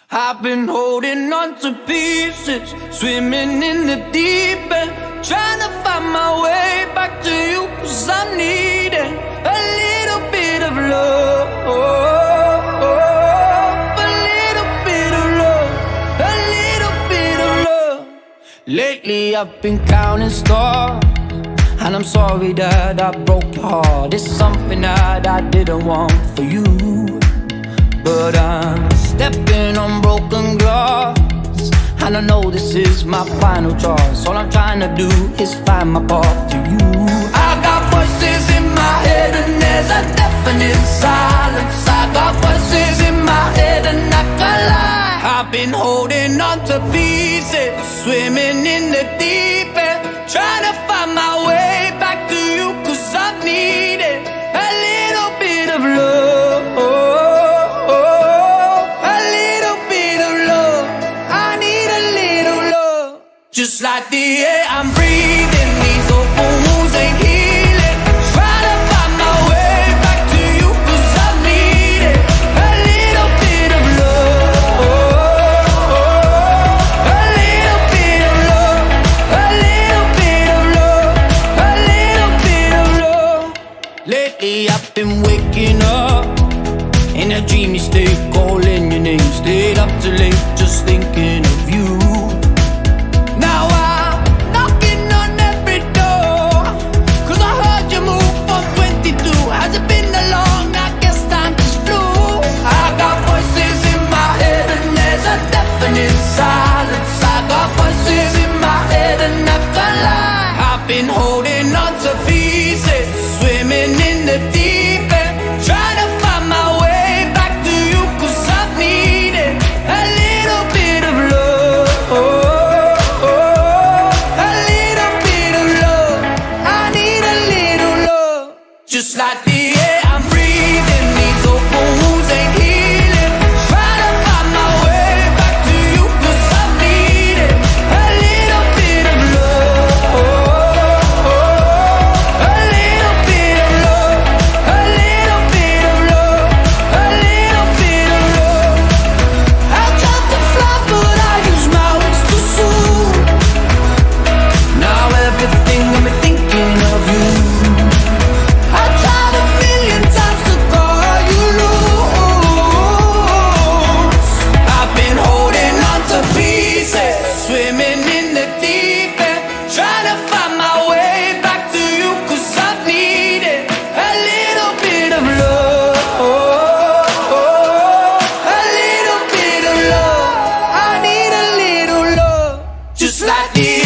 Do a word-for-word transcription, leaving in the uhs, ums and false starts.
I've been holding on to pieces, swimming in the deep end, trying to find my way back to you, cause I'm needing a little bit of love, a little bit of love, a little bit of love. Lately I've been counting stars, and I'm sorry that I broke your heart. It's something that I didn't want for you, but I'm stepping on broken glass, and I know this is my final choice. All I'm trying to do is find my path to you. I got voices in my head and there's a definite silence. I got voices in my head and I can't lie. I've been holding on to pieces, swimming in the deep end, trying to find my way back to you, cause I'm needing a little bit of love. Just like the air I'm breathing, these open wounds ain't healing. Try to find my way back to you, cause I need it. A little bit of love, a little bit of love, a little bit of love, a little bit of love. Lately I've been waking up in a dreamy state, calling your name. Stayed up too late just thinking of you. Silence. I got voices in my head and I can't lie. I've been holding on to pieces, swimming in the deep end, trying to find my way back to you, cause I'm needing a little bit of love, a little bit of love. I need a little love. Just like the air I'm breathing, these open wounds ain't healing. Try to find my way back to you, cause I'm needing a little bit of love, a little bit of love, a little bit of love, a little bit of love. I tried to fly but I use my wings too soon. Now everything got me thinking of you. I tried a million times to call you loose. I've been holding on to pieces, swimming in the deep end, trying to find my way back to you, cause I'm needing a little bit of love, a little bit of love. I need a little love. Just like the